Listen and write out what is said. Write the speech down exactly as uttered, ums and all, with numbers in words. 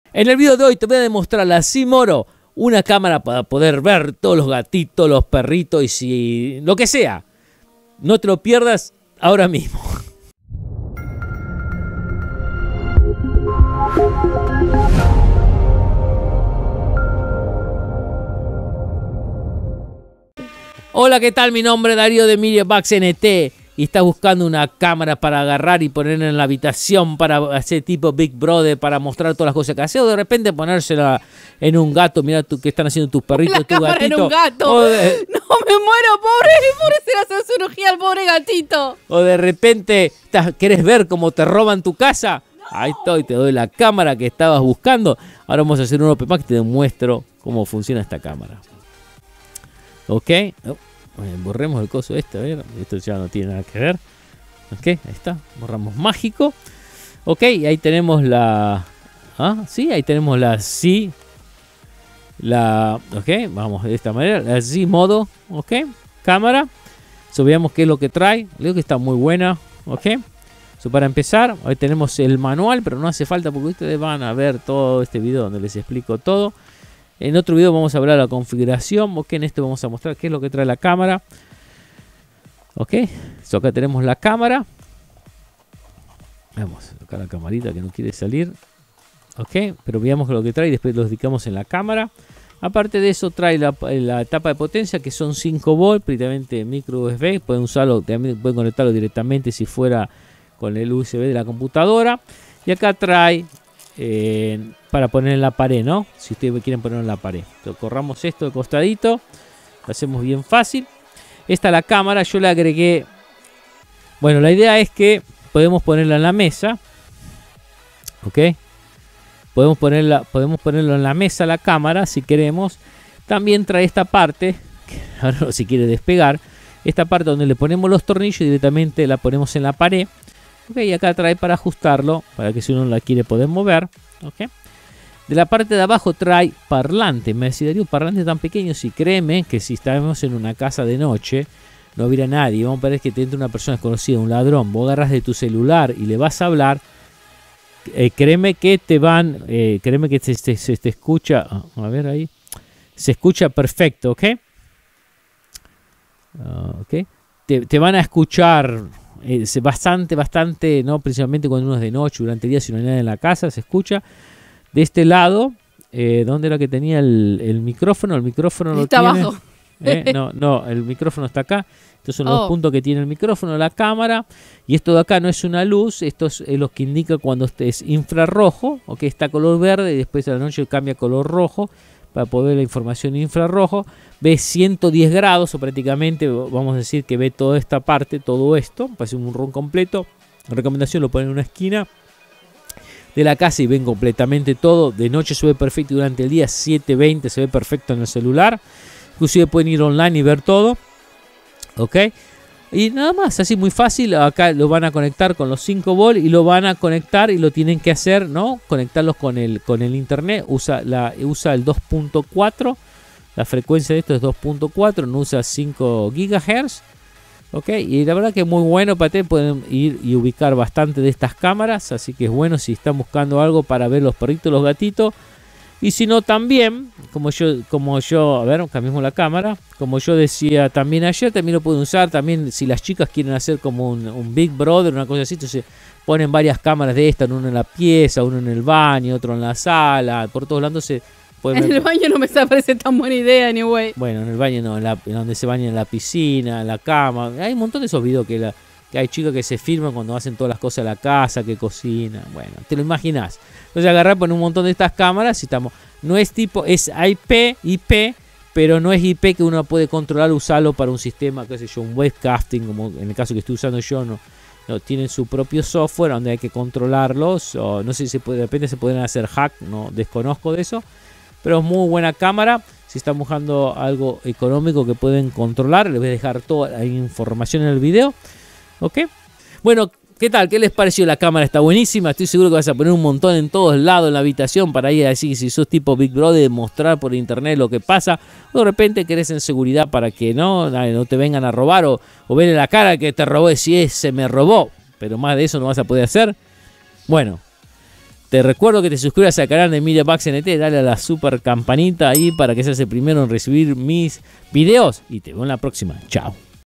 En el video de hoy te voy a demostrar la Simoro, una cámara para poder ver todos los gatitos, los perritos y si lo que sea. No te lo pierdas ahora mismo. Hola, ¿qué tal? Mi nombre es Darío de MediaBugs N T y estás buscando una cámara para agarrar y poner en la habitación para hacer tipo Big Brother, para mostrar todas las cosas que haces, o de repente ponérsela en un gato. Mira tú, qué están haciendo tus perritos, la tu cámara gatito. En un gato. O de, no, me muero, pobre, pobre se le hace cirugía al pobre gatito. O de repente estás, querés ver cómo te roban tu casa. No. Ahí estoy, te doy la cámara que estabas buscando. Ahora vamos a hacer un Open Mac y te demuestro cómo funciona esta cámara. Ok, oh, borremos el coso este, a ver, esto ya no tiene nada que ver. Ok, ahí está, borramos mágico. Ok, ahí tenemos la... Ah, sí, ahí tenemos la sí. La... Ok, vamos de esta manera, la sí modo, ok, cámara. So, veamos qué es lo que trae, creo que está muy buena, ok. So, para empezar, ahí tenemos el manual, pero no hace falta porque ustedes van a ver todo este video donde les explico todo. En otro video vamos a hablar de la configuración. Ok, en este vamos a mostrar qué es lo que trae la cámara. Ok, so acá tenemos la cámara. Vamos, acá la camarita que no quiere salir. Ok, pero veamos lo que trae y después lo dedicamos en la cámara. Aparte de eso trae la, la tapa de potencia que son cinco volts, prácticamente micro U S B. Pueden usarlo, también pueden conectarlo directamente si fuera con el U S B de la computadora. Y acá trae... Eh, para poner en la pared, ¿no? Si ustedes quieren ponerlo en la pared. Entonces, corramos esto de costadito. Lo hacemos bien fácil. Esta es la cámara. Yo le agregué... Bueno, la idea es que podemos ponerla en la mesa. ¿Ok? Podemos ponerla, podemos ponerlo en la mesa la cámara si queremos. También trae esta parte. Ahora si quiere despegar. Esta parte donde le ponemos los tornillos y directamente la ponemos en la pared. Ok, y acá trae para ajustarlo, para que si uno la quiere poder mover. Ok. De la parte de abajo trae parlante. Me decía, Darío, parlante tan pequeño. Si créeme que si estamos en una casa de noche, no hubiera nadie. Vamos a ver que te entra una persona desconocida, un ladrón. Vos agarras de tu celular y le vas a hablar. Eh, créeme que te van, eh, créeme que se, se, se te escucha. A ver ahí. Se escucha perfecto, ¿ok? Uh, ok. Te, te van a escuchar. Es bastante, bastante, no principalmente cuando uno es de noche, durante el día, si no hay nadie en la casa, se escucha. De este lado, eh, ¿dónde era que tenía el, el micrófono? El micrófono lo está tiene. Abajo. Eh, no, no, el micrófono está acá. Estos son oh. los puntos que tiene el micrófono, la cámara. Y esto de acá no es una luz, esto es eh, lo que indica cuando este es infrarrojo, o que está color verde y después a la noche cambia a color rojo. Para poder ver la información infrarrojo, ve ciento diez grados, o prácticamente vamos a decir que ve toda esta parte, todo esto, parece un run completo. Recomendación, lo ponen en una esquina de la casa y ven completamente todo. De noche se ve perfecto y durante el día siete veinte se ve perfecto en el celular. Inclusive pueden ir online y ver todo. Ok. Y nada más, así muy fácil. Acá lo van a conectar con los cinco volts y lo van a conectar y lo tienen que hacer, ¿no? Conectarlos con el, con el internet. Usa, la, usa el dos punto cuatro. La frecuencia de esto es dos punto cuatro. No usa cinco gigahertz. Ok. Y la verdad que es muy bueno para ti. Pueden ir y ubicar bastante de estas cámaras. Así que es bueno si están buscando algo para ver los perritos, los gatitos. Y si no también, como yo, como yo, a ver, cambiemos la cámara. Como yo decía también ayer, también lo pueden usar. También si las chicas quieren hacer como un, un Big Brother, una cosa así, entonces ponen varias cámaras de estas, uno en la pieza, uno en el baño, otro en la sala, por todos lados se pueden... En el baño no me parece tan buena idea, anyway. Bueno, en el baño no, en, la, en donde se bañan, en la piscina, en la cama. Hay un montón de esos videos que, la, que hay chicas que se filman cuando hacen todas las cosas de la casa, que cocinan. Bueno, te lo imaginas. Entonces agarrar, poner un montón de estas cámaras y estamos... No es tipo, es I P, I P, pero no es I P que uno puede controlar, usarlo para un sistema, qué sé yo, un webcasting, como en el caso que estoy usando yo, no, no tienen su propio software donde hay que controlarlos, o no sé si se puede, de repente se pueden hacer hack, no desconozco de eso, pero es muy buena cámara. Si están buscando algo económico que pueden controlar, les voy a dejar toda la información en el video, ¿ok? Bueno, ¿qué tal? ¿Qué les pareció? La cámara está buenísima. Estoy seguro que vas a poner un montón en todos lados en la habitación para ir así, si sos tipo Big Brother, mostrar por internet lo que pasa. O de repente querés en seguridad para que no, no te vengan a robar o, o ver en la cara que te robó y si es, se me robó. Pero más de eso no vas a poder hacer. Bueno, Te recuerdo que te suscribas al canal de MediaPax N T, dale a la super campanita ahí para que seas el primero en recibir mis videos y te veo en la próxima. Chao.